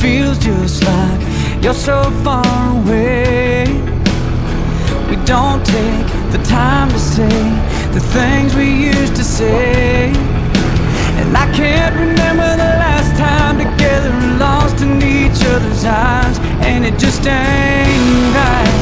feels just like you're so far away. We don't take the time to say the things we used to say. And I can't remember the last time together, lost in each other's eyes, and it just ain't right.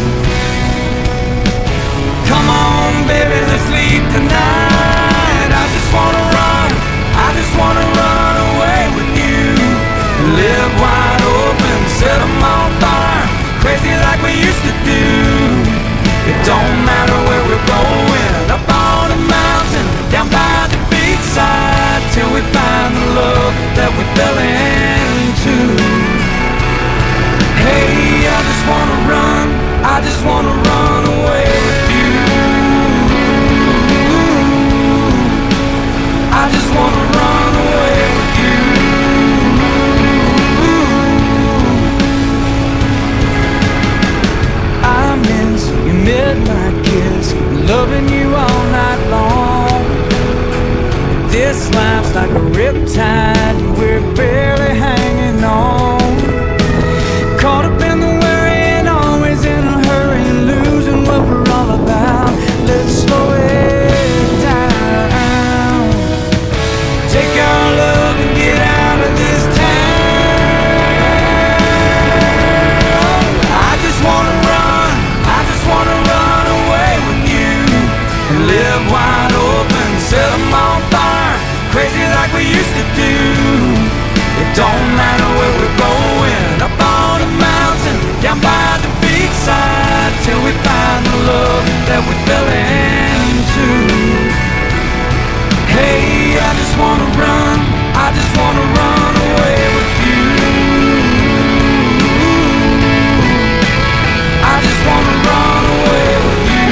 Come on, baby, let's leave tonight. I just wanna run, I just wanna run away with you. Live wide open, set 'em on fire, crazy like we used to do. It don't matter where we're going, up on a mountain, down by the beachside, till we find the love that we fell into. Hey, I just wanna run, I just wanna run away with you. I just wanna run away with you. I miss your midnight kiss, loving you all night long. This life's like a riptide, and we're barely hanging on. Caught up in the worry and always in a hurry, losing what we're all about. Let's slow it down. Take our love and get out of this town. I just wanna run, I just wanna run away with you. And live wide open, set 'em on fire, crazy like we used to do. It don't matter where we're going, up on a mountain, down by the beachside, till we find the love that we fell into. Hey, I just wanna run, I just wanna run away with you. I just wanna run away with you.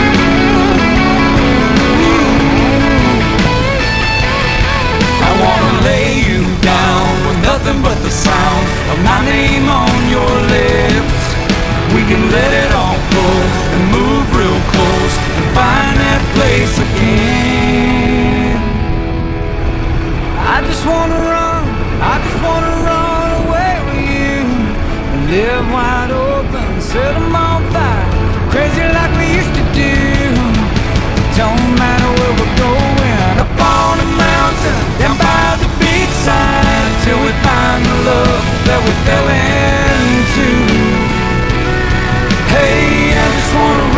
I wanna lay you down with nothing but the sound of my name on your lips. We can let it all go and move real close and find that place again. I just wanna run, I just wanna run away with you. And live wide open, set 'em on fire, crazy like we used to do. It don't matter where we're going, up on a mountain, down by the beachside, till we find the love that we fell into. Hey, I just wanna